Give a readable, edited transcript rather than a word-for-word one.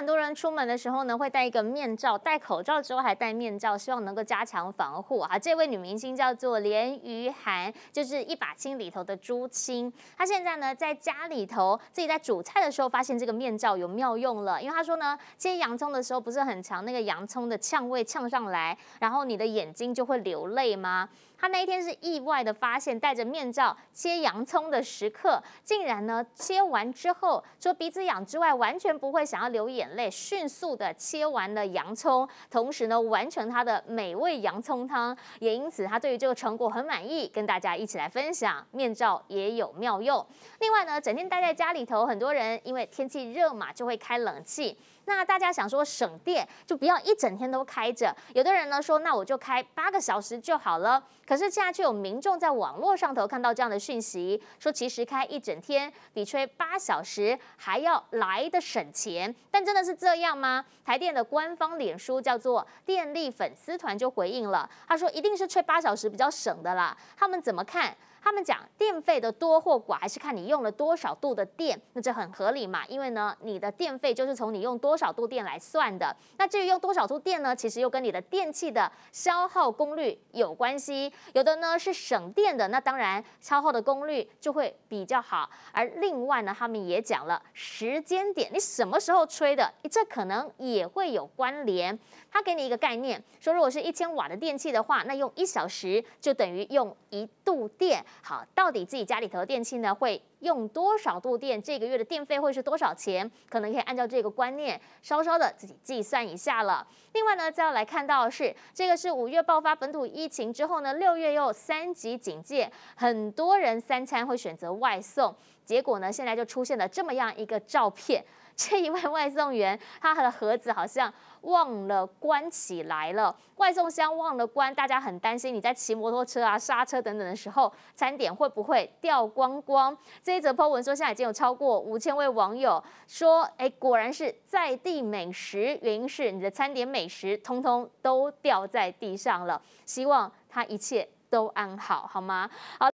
很多人出门的时候呢，会戴一个面罩，戴口罩之后还戴面罩，希望能够加强防护啊。这位女明星叫做连俞涵，就是《一把青》里头的朱青。她现在呢，在家里头自己在煮菜的时候，发现这个面罩有妙用了，因为她说呢，切洋葱的时候不是很常那个洋葱的呛味呛上来，然后你的眼睛就会流泪吗？她那一天是意外的发现，戴着面罩切洋葱的时刻，竟然呢切完之后，除了鼻子痒之外，完全不会想要流眼泪，迅速的切完了洋葱，同时呢完成她的美味洋葱汤，也因此她对于这个成果很满意，跟大家一起来分享。面罩也有妙用。另外呢，整天待在家里头，很多人因为天气热嘛，就会开冷气。那大家想说省电，就不要一整天都开着。有的人呢说，那我就开8个小时就好了。可是现在却有民众在网络上头看到这样的讯息，说其实开一整天比吹8小时还要来的省钱。但真的是这样吗？台电的官方脸书叫做电力粉丝团就回应了，他说一定是吹8小时比较省的啦。他们怎么看？他们讲电费的多或寡，还是看你用了多少度的电，那这很合理嘛？因为呢，你的电费就是从你用多少度电来算的。那至于用多少度电呢，其实又跟你的电器的消耗功率有关系。有的呢是省电的，那当然消耗的功率就会比较好。而另外呢，他们也讲了时间点，你什么时候吹的，这可能也会有关联。他给你一个概念，说如果是1000瓦的电器的话，那用1小时就等于用1度电。好，到底自己家里头的电器呢会用多少度电？这个月的电费会是多少钱？可能可以按照这个观念，稍稍的自己计算一下了。另外呢，再要来看到的是，这个是5月爆发本土疫情之后呢，6月又3级警戒，很多人3餐会选择外送，结果呢，现在就出现了这么样一个照片。这一位外送员，他的盒子好像忘了关起来了，外送箱忘了关，大家很担心你在骑摩托车啊、刹车等等的时候，餐点会不会掉光光？这一则 po 文说，现在已经有超过5000位网友说，果然是在地美食，原因是你的餐点美食通通都掉在地上了，希望他一切都安好，好吗？好。